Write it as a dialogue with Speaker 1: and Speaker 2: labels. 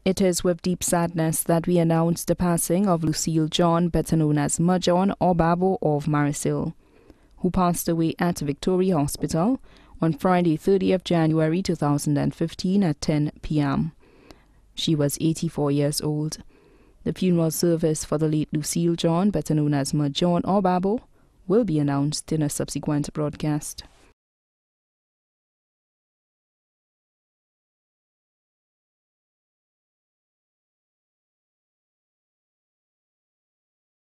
Speaker 1: It is with deep sadness that we announce the passing of Lucille John, better known as Ma John or Babo of Marisil, who passed away at Victoria Hospital on Friday, 30th January 2015 at 10 p.m. She was 84 years old. The funeral service for the late Lucille John, better known as Ma John or Babo, will be announced in a subsequent broadcast.